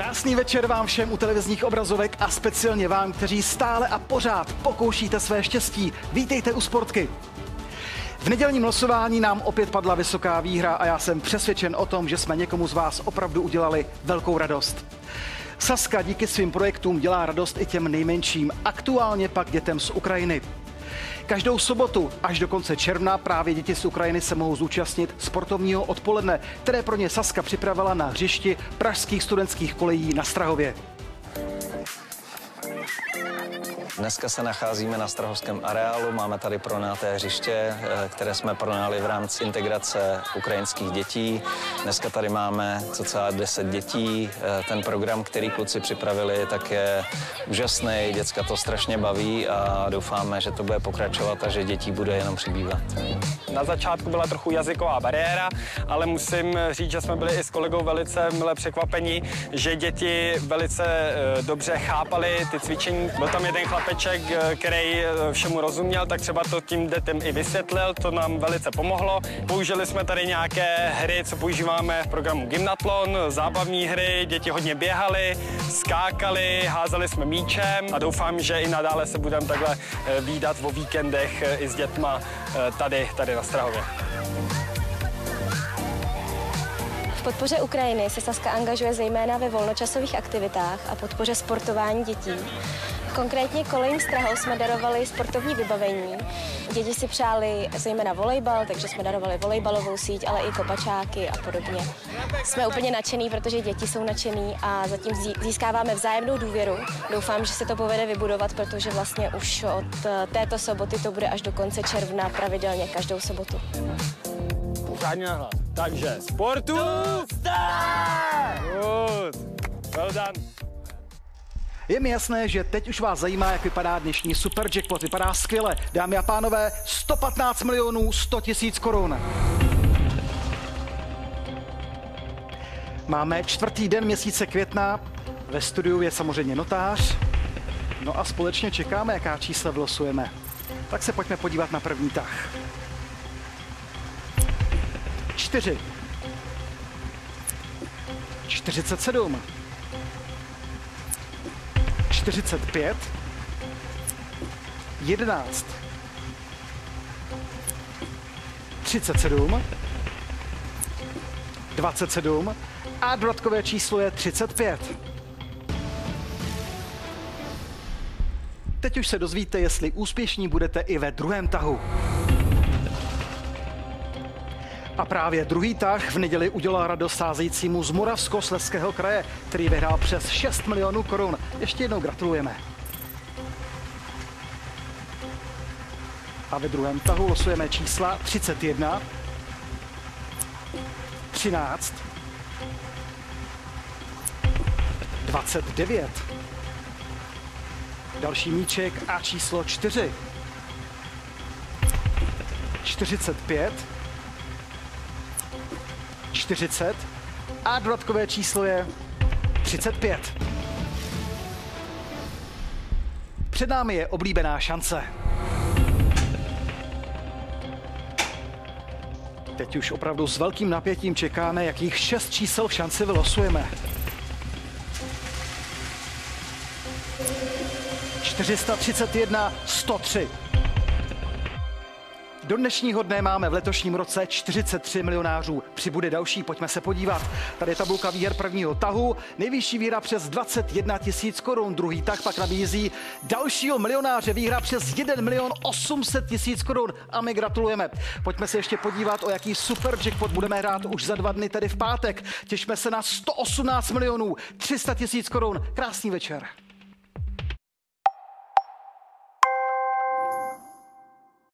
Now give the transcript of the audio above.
Krásný večer vám všem u televizních obrazovek a speciálně vám, kteří stále a pořád pokoušíte své štěstí. Vítejte u Sportky. V nedělním losování nám opět padla vysoká výhra a já jsem přesvědčen o tom, že jsme někomu z vás opravdu udělali velkou radost. Sazka díky svým projektům dělá radost i těm nejmenším, aktuálně pak dětem z Ukrajiny. Každou sobotu až do konce června právě děti z Ukrajiny se mohou zúčastnit sportovního odpoledne, které pro ně Sazka připravila na hřišti pražských studentských kolejí na Strahově. Dneska se nacházíme na strahovském areálu, máme tady pronaté hřiště, které jsme pronali v rámci integrace ukrajinských dětí. Dneska tady máme cca 10 dětí. Ten program, který kluci připravili, tak je úžasný, děcka to strašně baví a doufáme, že to bude pokračovat a že dětí bude jenom přibývat. Na začátku byla trochu jazyková bariéra, ale musím říct, že jsme byli i s kolegou velice mile překvapeni, že děti velice dobře chápali ty cvičení. Byl tam jeden chlapeček, který všemu rozuměl, tak třeba to tím dětem i vysvětlil, to nám velice pomohlo. Použili jsme tady nějaké hry, co používáme v programu Gymnatlon, zábavní hry, děti hodně běhali, skákali, házeli jsme míčem a doufám, že i nadále se budeme takhle vídat o víkendech i s dětma tady na Strahově. V podpoře Ukrajiny se Sazka angažuje zejména ve volnočasových aktivitách a podpoře sportování dětí. Konkrétně kolejím Strahou jsme darovali sportovní vybavení. Děti si přáli zejména volejbal, takže jsme darovali volejbalovou síť, ale i kopačáky a podobně. Jsme úplně nadšení, protože děti jsou nadšení a zatím získáváme vzájemnou důvěru. Doufám, že se to povede vybudovat, protože vlastně už od této soboty to bude až do konce června pravidelně každou sobotu. Pořádně nahlas. Takže sportu start! Well done. Je mi jasné, že teď už vás zajímá, jak vypadá dnešní super jackpot. Vypadá skvěle. Dámy a pánové, 115 milionů 100 tisíc korun. Máme čtvrtý den měsíce května. Ve studiu je samozřejmě notář. No a společně čekáme, jaká čísla vylosujeme. Tak se pojďme podívat na první tah. 4. 47. 45, 11, 37, 27 a dodatkové číslo je 35. Teď už se dozvíte, jestli úspěšní budete i ve druhém tahu. A právě druhý tah v neděli udělal radost sázejícímu z Moravskoslezského kraje, který vyhrál přes 6 milionů korun. Ještě jednou gratulujeme. A ve druhém tahu losujeme čísla 31, 13, 29, další míček a číslo 4, 45, 40 a dodatkové číslo je 35. Před námi je oblíbená šance. Teď už opravdu s velkým napětím čekáme, jakých 6 čísel v šanci vylosujeme. 431, 103. Do dnešního dne máme v letošním roce 43 milionářů. Přibude další, pojďme se podívat. Tady je tabulka výher prvního tahu. Nejvyšší výhra přes 21 tisíc korun. Druhý tah pak nabízí dalšího milionáře. Výhra přes 1 milion 800 tisíc korun. A my gratulujeme. Pojďme se ještě podívat, o jaký super jackpot budeme hrát už za 2 dny, tedy v pátek. Těšíme se na 118 milionů 300 tisíc korun. Krásný večer.